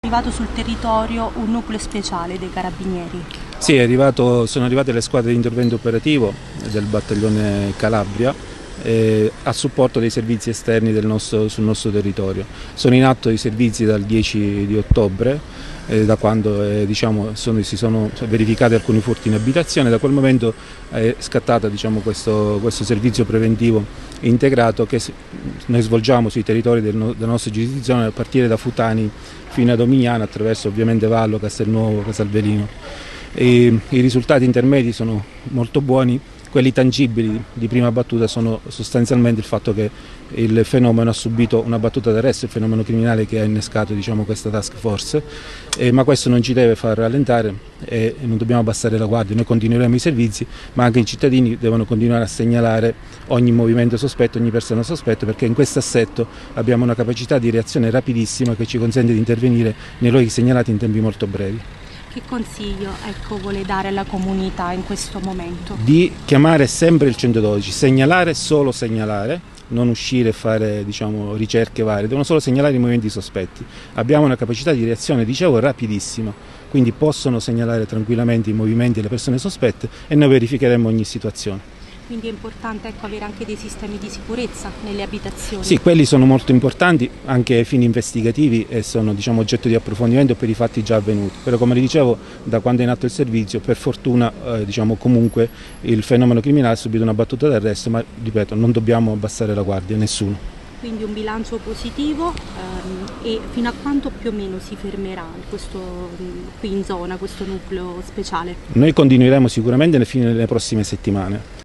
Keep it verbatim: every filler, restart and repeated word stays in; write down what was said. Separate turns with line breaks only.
È arrivato sul territorio un nucleo speciale dei Carabinieri.
Sì, è arrivato, sono arrivate le squadre di intervento operativo del battaglione Calabria eh, a supporto dei servizi esterni del nostro, sul nostro territorio. Sono in atto i servizi dal dieci di ottobre, eh, da quando eh, diciamo, sono, si sono verificati alcuni furti in abitazione. Da quel momento è scattato diciamo, questo, questo servizio preventivo integrato che noi svolgiamo sui territori del, della nostra giurisdizione a partire da Futani fino a Domignano, attraverso ovviamente Vallo, Castelnuovo, Casalverino. E i risultati intermedi sono molto buoni, quelli tangibili di prima battuta sono sostanzialmente il fatto che il fenomeno ha subito una battuta d'arresto, il fenomeno criminale che ha innescato diciamo, questa task force, eh, ma questo non ci deve far rallentare e non dobbiamo abbassare la guardia. Noi continueremo i servizi, ma anche i cittadini devono continuare a segnalare ogni movimento sospetto, ogni persona sospetta, perché in questo assetto abbiamo una capacità di reazione rapidissima che ci consente di intervenire nei luoghi segnalati in tempi molto brevi.
Che consiglio ecco, vuole dare alla comunità in questo momento?
Di chiamare sempre il centododici, segnalare, solo segnalare, non uscire e fare diciamo, ricerche varie, devono solo segnalare i movimenti sospetti. Abbiamo una capacità di reazione, dicevo, rapidissima, quindi possono segnalare tranquillamente i movimenti delle persone sospette e noi verificheremo ogni situazione.
Quindi è importante ecco, avere anche dei sistemi di sicurezza nelle abitazioni?
Sì, quelli sono molto importanti anche ai fini investigativi e sono diciamo, oggetto di approfondimento per i fatti già avvenuti. Però come le dicevo, da quando è in atto il servizio, per fortuna eh, diciamo, comunque il fenomeno criminale ha subito una battuta d'arresto, ma ripeto, non dobbiamo abbassare la guardia, nessuno.
Quindi un bilancio positivo ehm, e fino a quanto più o meno si fermerà questo, qui in zona questo nucleo speciale?
Noi continueremo sicuramente nelle prossime settimane.